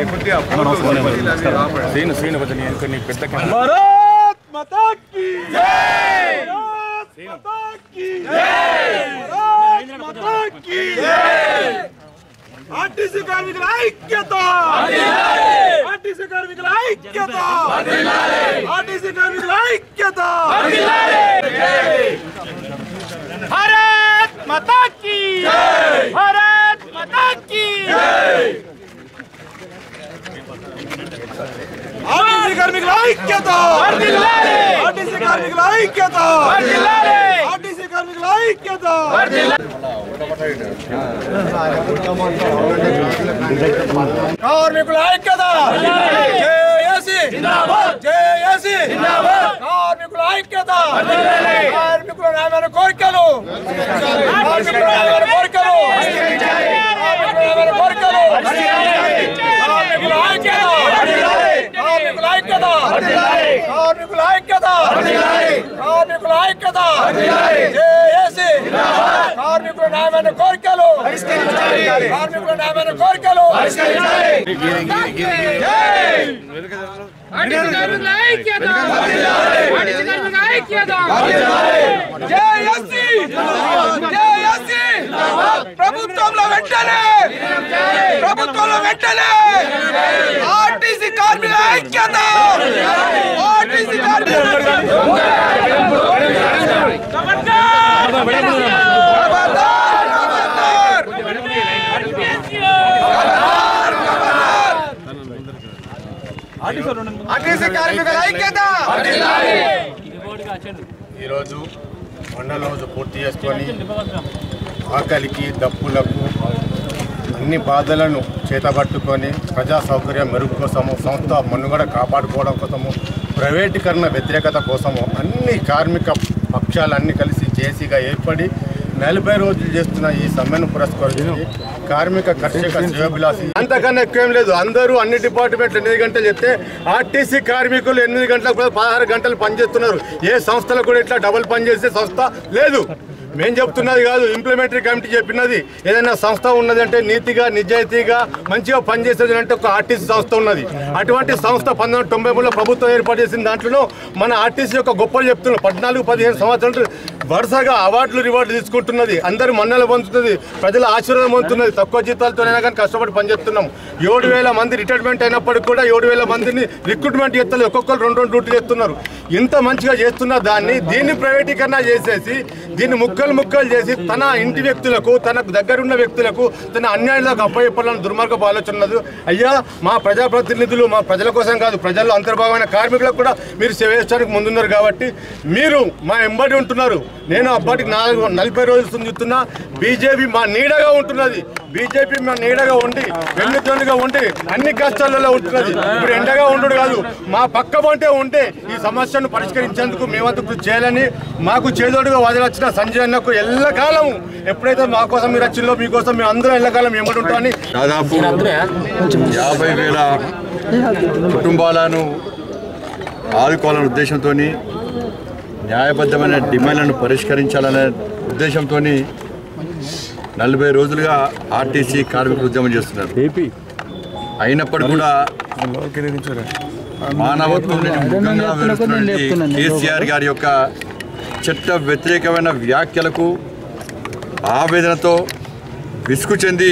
भारत माता की जय, माता की जय, माता की जय। आरटीसी కార్మికుల ఐక్యత, ఆర్టీసీ కార్మికుల ఐక్యత, ఆర్టీసీ కార్మికుల ఐక్యత। भारत माता की जय, भारत माता की जय। आरटीसी కార్మికుల ఐక్యత, ఆర్టీసీ కార్మికుల ఐక్యత, ఆర్టీసీ కార్మికుల ఐక్యత। కార్మికుల ఐక్యత, జేఏసీ జిందాబాద్, జేఏసీ జిందాబాద్। కార్మికుల ఐక్యత, కార్మికుల న్యాయమైన కోరికలు, కార్మికుల న్యాయమైన కోరికలు, కార్మికుల న్యాయమైన కోరికలు, కార్మికుల ఐక్యత, కార్మికుల ఐక్యత, కార్మికుల ఐక్యత, కార్మికుల ఐక్యత, జేఏసీ కార్మికుల న్యాయమైన కోరికలు, కార్మికుల న్యాయమైన కోరికలు। ప్రభుత్వంలో వెంటనే, ప్రభుత్వంలో వెంటనే ఆర్టీసీ కార్మికుల ఐక్యత, ఆర్టీసీ ఆర్టీసీ కార్మికుల ఐక్యత। ఈరోజు మండల రోజు పూర్తి చేసుకొని ఆకలికి దప్పులకు అన్ని బాధలను చేతబట్టుకొని ప్రజా సౌకర్యం మెరుగు కోసము, సంస్థ మనుగడ కాపాడుకోవడం కోసము, ప్రైవేటీకరణ వ్యతిరేకత కోసము అన్ని కార్మిక పక్షాలన్నీ కలిసి జేసీగా ఏర్పడి 40 రోజులు చేస్తున్న ఈ సమ్మెను పురస్కరించి కార్మిక కర్షక శ్రేయోభిలాషి అంతకన్నా ఎక్కువ లేదు। అందరూ అన్ని డిపార్ట్మెంట్లు 8 గంటలు చెప్తే ఆర్టీసీ కార్మికులు 8 గంటలకు 16 గంటలు పనిచేస్తున్నారు। ఏ సంస్థలో కూడా ఇట్లా డబుల్ పనిచేసే సంస్థ లేదు। మేము చెప్తున్నది కాదు, ఇంప్లిమెంటరీ కమిటీ చెప్పినది। ఏదైనా సంస్థ ఉన్నది అంటే నీతిగా, నిజాయితీగా, మంచిగా పనిచేసేది అంటే ఒక ఆర్టీసీ సంస్థ ఉన్నది। అటువంటి సంస్థ 1993లో ప్రభుత్వం ఏర్పాటు చేసిన దాంట్లో మన ఆర్టీసీ యొక్క గొప్పలు చెప్తున్నారు। 14-15 సంవత్సరాలు వరుసగా అవార్డులు రివార్డులు తీసుకుంటున్నది, అందరూ మన్నలు పొందుతున్నది, ప్రజల ఆశీర్వాదం పొందుతున్నది। తక్కువ జీతాలతోనైనా కానీ కష్టపడి పనిచేస్తున్నాం। 7,000 మంది రిటైర్మెంట్ అయినప్పటికీ కూడా 7,000 మందిని రిక్రూట్మెంట్ చేస్తారు, ఒక్కొక్కరు 2 డ్యూటీలు చేస్తున్నారు। ఇంత మంచిగా చేస్తున్న దీన్ని ప్రైవేటీకరణ చేసేసి, దీన్ని ముక్కలు చేసి తన ఇంటి వ్యక్తులకు, తనకు దగ్గరున్న వ్యక్తులకు, తన అన్యాయాలకు అప్పచెప్పాలని దుర్మార్గపు ఆలోచన ఉన్నది। అయ్యా, మా ప్రజాప్రతినిధులు మా ప్రజల కోసం కాదు, ప్రజల్లో అంతర్భాగమైన కార్మికులకు కూడా మీరు సేవ చేయడానికి ముందున్నారు కాబట్టి మీరు మా ఎంబడి ఉంటున్నారు। నేను అప్పటికి 40 రోజులు చూస్తున్నా, బీజేపీ మా నీడగా ఉంటున్నది, బీజేపీ మా నీడగా ఉండి వెన్నుతోనుగా ఉండి అన్ని కష్టాలలో ఉంటున్నది। ఇప్పుడు ఎండగా ఉండు కాదు, మా పక్క పంటే ఉంటే ఈ సమస్యను పరిష్కరించేందుకు మేమంతా కృషి చేయాలని, మాకు చేదోడుగా వదిలొచ్చిన సంజయ్ అన్నకు ఎల్లకాలం ఎప్పుడైతే మా కోసం మీరు వచ్చిందో మీకోసం మేము అందరం ఎల్లకాలం ఎంబడి ఉంటామని దాదాపు 50,000 కుటుంబాలను ఆదుకోవాలనే ఉద్దేశంతో, న్యాయబద్ధమైన డిమాండ్లను పరిష్కరించాలనే ఉద్దేశంతో 40 రోజులుగా ఆర్టీసీ కార్మికులు ఉద్యమం చేస్తున్నారు। అయినప్పటికీ కూడా మానవత్వం కేసీఆర్ గారి యొక్క చట్ట వ్యతిరేకమైన వ్యాఖ్యలకు ఆవేదనతో విసుగు చెంది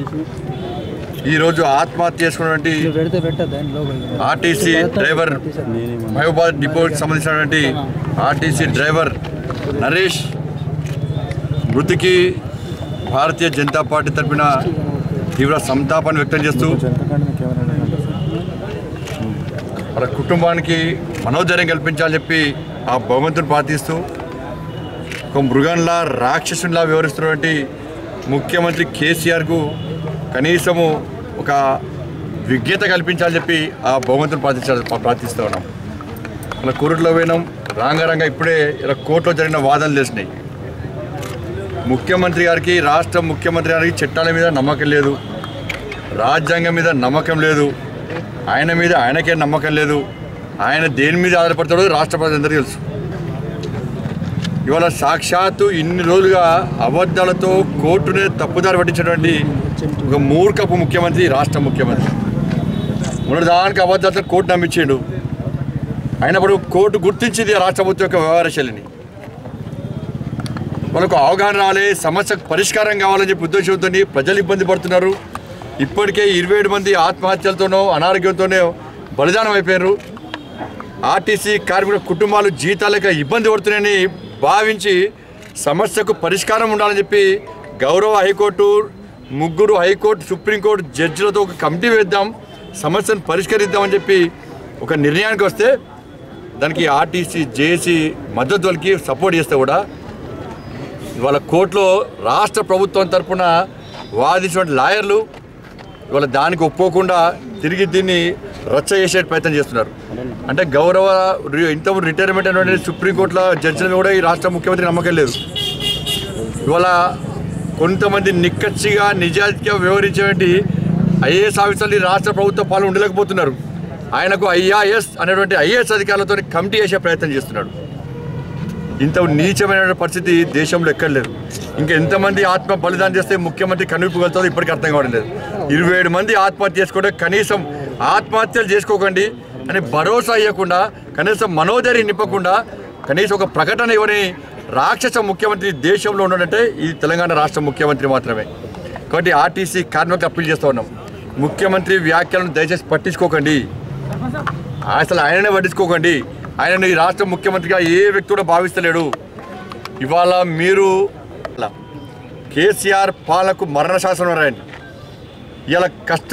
ఈరోజు ఆత్మహత్య చేసుకున్నటువంటి ఆర్టీసీ డ్రైవర్, మహబూబాద్ డిపోకి సంబంధించినటువంటి ఆర్టీసీ డ్రైవర్ నరేష్ మృతికి భారతీయ జనతా పార్టీ తరఫున తీవ్ర సంతాపాన్ని వ్యక్తం చేస్తూ వాళ్ళ కుటుంబానికి మనోధైర్యం కల్పించాలని చెప్పి ఆ భగవంతుని ప్రార్థిస్తూ, ఒక మృగంలా రాక్షసునిలా వ్యవహరిస్తున్నటువంటి ముఖ్యమంత్రి కేసీఆర్కు కనీసము ఒక విజ్ఞత కల్పించాలని చెప్పి ఆ భగవంతుని ప్రార్థిస్తూ ఉన్నాం। ఇలా కోర్టులో పోయినాం, రాంగారంగా ఇప్పుడే ఇలా కోర్టులో జరిగిన వాదనలు తెలిసినాయి। ముఖ్యమంత్రి గారికి, రాష్ట్ర ముఖ్యమంత్రి గారికి చట్టాల మీద నమ్మకం లేదు, రాజ్యాంగం మీద నమ్మకం లేదు, ఆయన మీద ఆయనకే నమ్మకం లేదు, ఆయన దేని మీద ఆధారపడతాడో రాష్ట్ర ప్రజలందరికీ తెలుసు। ఇవాళ సాక్షాత్తు ఇన్ని రోజులుగా అబద్ధాలతో కోర్టునే తప్పుదారి పట్టించినటువంటి ఒక మూర్ఖపు ముఖ్యమంత్రి రాష్ట్ర ముఖ్యమంత్రి। ఉన్నదానికి అబద్ధాలను కోర్టు నమ్మించిండు. అయినప్పుడు కోర్టు గుర్తించింది రాష్ట్ర ప్రభుత్వం యొక్క వ్యవహార శైలిని. వాళ్ళకు అవగాహన రావాలి, సమస్యకు పరిష్కారం కావాలని చెప్పి ఉద్దేశంతో ప్రజలు ఇబ్బంది పడుతున్నారు. ఇప్పటికే 27 మంది ఆత్మహత్యలతోనో అనారోగ్యంతోనే బలిదానం అయిపోయారు. ఆర్టీసీ కార్మికుల కుటుంబాలు జీతాలేక ఇబ్బంది పడుతున్నాయని భావించి సమస్యకు పరిష్కారం ఉండాలని చెప్పి గౌరవ హైకోర్టు 3 హైకోర్టు సుప్రీంకోర్టు జడ్జిలతో ఒక కమిటీ వేద్దాం, సమస్యను పరిష్కరిద్దామని చెప్పి ఒక నిర్ణయానికి వస్తే దానికి ఆర్టీసీ జేఏసీ మద్దతు వాళ్ళకి సపోర్ట్ చేస్తే కూడా ఇవాళ కోర్టులో రాష్ట్ర ప్రభుత్వం తరఫున వాదించిన లాయర్లు ఇవాళ దానికి ఒప్పుకోకుండా తిరిగి దీన్ని రచ్చ చేసే ప్రయత్నం చేస్తున్నారు. అంటే గౌరవ ఇంతకుముందు రిటైర్మెంట్ అయినటువంటి సుప్రీంకోర్టులో జడ్జిల కూడా ఈ రాష్ట్ర ముఖ్యమంత్రి నమ్మకం లేదు. ఇవాళ కొంతమంది నిక్కచ్చిగా నిజాయితీగా వ్యవహరించేటువంటి ఐఏఎస్ ఆఫీసర్లు రాష్ట్ర ప్రభుత్వ పాలన ఉండలేకపోతున్నారు. ఆయనకు ఐఆర్ఎస్ అనేటువంటి ఐఏఎస్ అధికారులతో కమిటీ చేసే ప్రయత్నం చేస్తున్నాడు. ఇంత నీచమైన పరిస్థితి దేశంలో ఎక్కడ లేదు. ఇంకా ఎంతమంది ఆత్మ బలిదానం చేస్తే ముఖ్యమంత్రి కనిపించగలుగుతుందో ఇప్పటికీ అర్థం కావడం లేదు. 27 మంది ఆత్మహత్య చేసుకుంటే కనీసం ఆత్మహత్యలు చేసుకోకండి అని భరోసా ఇవ్వకుండా, కనీసం మనోధైర్యం నింపకుండా, కనీసం ఒక ప్రకటన ఇవ్వని రాక్షస ముఖ్యమంత్రి దేశంలో ఉన్నాడంటే ఈ తెలంగాణ రాష్ట్ర ముఖ్యమంత్రి మాత్రమే. కాబట్టి ఆర్టీసీ కార్మికులకు అప్పీల్ చేస్తూ ఉన్నాం, ముఖ్యమంత్రి వ్యాఖ్యలను దయచేసి పట్టించుకోకండి, అసలు ఆయననే పట్టించుకోకండి. ఆయనను ఈ రాష్ట్ర ముఖ్యమంత్రిగా ఏ వ్యక్తి కూడా భావిస్తలేడు. ఇవాళ మీరు కేసీఆర్ పాలనకు మరణ శాసనం రాయండి. ఇలా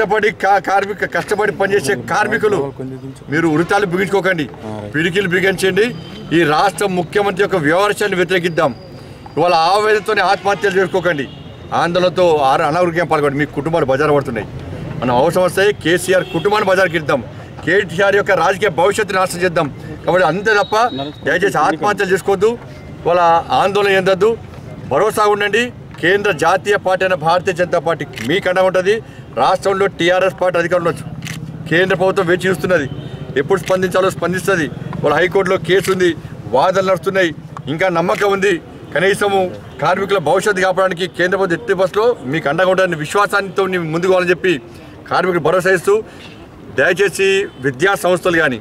కష్టపడి పనిచేసే కార్మికులు మీరు ఉరితాలు బిగించుకోకండి, పిడికిలు బిగించండి. ఈ రాష్ట్ర ముఖ్యమంత్రి యొక్క వ్యవహారాన్ని వ్యతిరేకిద్దాం. ఇవాళ ఆవేదనతోనే ఆత్మహత్యలు చేసుకోకండి, ఆందోళనతో అనారోగ్యం పాల్గొండి. మీ కుటుంబాలు బజారు పడుతున్నాయి. మనం అవసరం వస్తే కేసీఆర్ కుటుంబాన్ని బజారుకి ఇద్దాం, కేటీఆర్ యొక్క రాజకీయ భవిష్యత్తుని నాశనం చేద్దాం. కాబట్టి అంతే తప్ప దయచేసి ఆత్మహత్యలు చేసుకోవద్దు, వాళ్ళ ఆందోళన చెందొద్దు, భరోసా ఉండండి. కేంద్ర జాతీయ పార్టీ అయిన భారతీయ జనతా పార్టీ మీకన్నా ఉంటుంది. రాష్ట్రంలో టీఆర్ఎస్ పార్టీ అధికారంలో కేంద్ర ప్రభుత్వం వేచి చూస్తున్నది, ఎప్పుడు స్పందించాలో స్పందిస్తుంది. వాళ్ళ హైకోర్టులో కేసు ఉంది, వాదనలు నడుస్తున్నాయి, ఇంకా నమ్మకం ఉంది. కనీసము కార్మికుల భవిష్యత్తు కాపాడడానికి కేంద్ర ప్రభుత్వం ఎట్టి బస్సులో మీకు అండగా ఉంటుందని విశ్వాసాంతో ముందుకు పోవాలని చెప్పి కార్మికులు భరోసా ఇస్తూ, దయచేసి విద్యా సంస్థలు కానీ,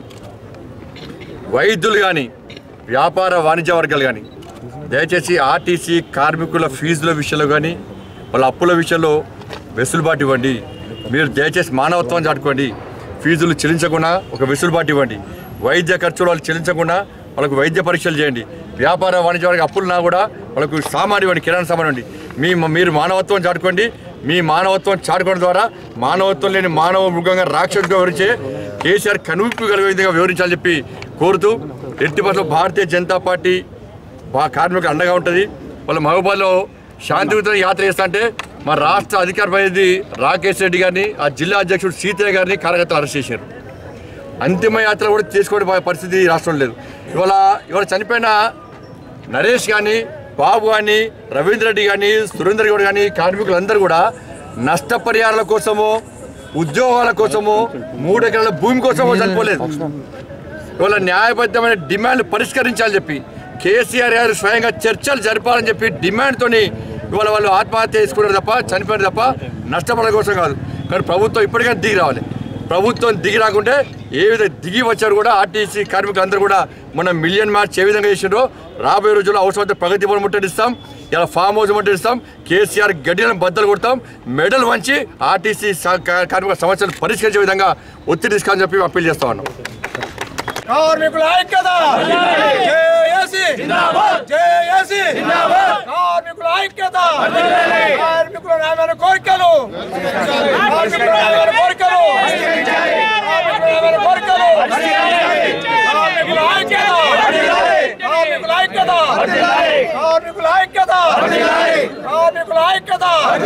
వైద్యులు కానీ, వ్యాపార వాణిజ్య వర్గాలు కానీ దయచేసి ఆర్టీసీ కార్మికుల ఫీజుల విషయంలో కానీ వాళ్ళ అప్పుల విషయంలో వెసులుబాటు ఇవ్వండి. మీరు దయచేసి మానవత్వం చాటుకోండి, ఫీజులు చెల్లించకుండా ఒక వెసులుబాటు ఇవ్వండి. వైద్య ఖర్చులు వాళ్ళు చెల్లించకుండా వాళ్ళకు వైద్య పరీక్షలు చేయండి. వ్యాపార వాణిజ్య వర్గ అప్పులున్నా కూడా వాళ్ళకు సామాన్ ఇవ్వండి, కిరాణా సామాన్ ఇవ్వండి. మీరు మానవత్వం చాటుకోండి. మీ మానవత్వం చాటుకోవడం ద్వారా మానవత్వం లేని మానవ మృగంగా రాక్షసుగా వివరించే కేసీఆర్ కనువిప్పు కలిగే విధంగా వివరించాలని చెప్పి కోరుతూ, ఎట్టి బస్సులో భారతీయ జనతా పార్టీ కార్మికులకు అండగా ఉంటుంది. వాళ్ళ మహబూబాద్లో శాంతియుత యాత్ర చేస్తా అంటే మా రాష్ట్ర అధికార ప్రతినిధి రాకేష్ రెడ్డి గారిని, ఆ జిల్లా అధ్యక్షుడు సీతయ్య గారిని కార్యకర్తలు అరెస్ట్ చేశారు. అంతిమ యాత్ర కూడా చేసుకోవడం పరిస్థితి రాష్ట్రంలో లేదు. ఇవాళ చనిపోయిన నరేష్ కానీ, బాబు కానీ, రవీంద్ర రెడ్డి కానీ, సురేందర్ గౌడ్ కానీ కార్మికులందరూ కూడా నష్టపరిహారాల కోసమో, ఉద్యోగాల కోసమో, 3 ఎకరాల భూమి కోసమో చనిపోలేదు. ఇవాళ న్యాయబద్ధమైన డిమాండ్లు పరిష్కరించాలని చెప్పి కేసీఆర్ గారు స్వయంగా చర్చలు జరపాలని చెప్పి డిమాండ్తో ఇవాళ వాళ్ళు ఆత్మహత్య చేసుకున్నారు తప్ప, చనిపోయారు తప్ప నష్టపడడం కోసం కాదు. కానీ ప్రభుత్వం ఇప్పటికైనా దిగి రావాలి. ప్రభుత్వం దిగి రాకుంటే ఏ విధంగా దిగి వచ్చారు కూడా ఆర్టీసీ కార్మికులందరూ కూడా మనం మిలియన్ మార్చ్ ఏ విధంగా చేసిండ్రో రాబోయే రోజుల్లో అవసరమైతే ప్రగతి భవన్ ముట్టడిస్తాం, ఇలా ఫామ్ హౌస్ ముట్టడిస్తాం, కేసీఆర్ గడ్డిలను బద్దలు కొడతాం, మెడల్ వంచి ఆర్టీసీ కార్మికుల సమస్యలు పరిష్కరించే విధంగా ఒత్తిడి తీసుకోవాలని చెప్పి అప్పీల్ చేస్తా ఉన్నాం. కార్మికుల ఐక్యత, జేఏసీ జిందాబాద్, జేఏసీ జిందాబాద్, కార్మికుల ఐక్యత, కార్మికుల న్యాయమైన కోరికలు, కార్మికుల న్యాయమైన కోరికలు, కార్మికుల న్యాయమైన కోరికలు, కార్మికుల ఐక్యత, కార్మికుల ఐక్యత, కార్మికుల ఐక్యత, కార్మికుల ఐక్యత,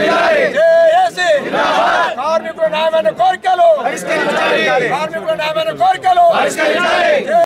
జేఏసీ జిందాబాద్, కార్మికుల న్యాయమైన కోరికలు, కార్మికుల న్యాయమైన కోరికలు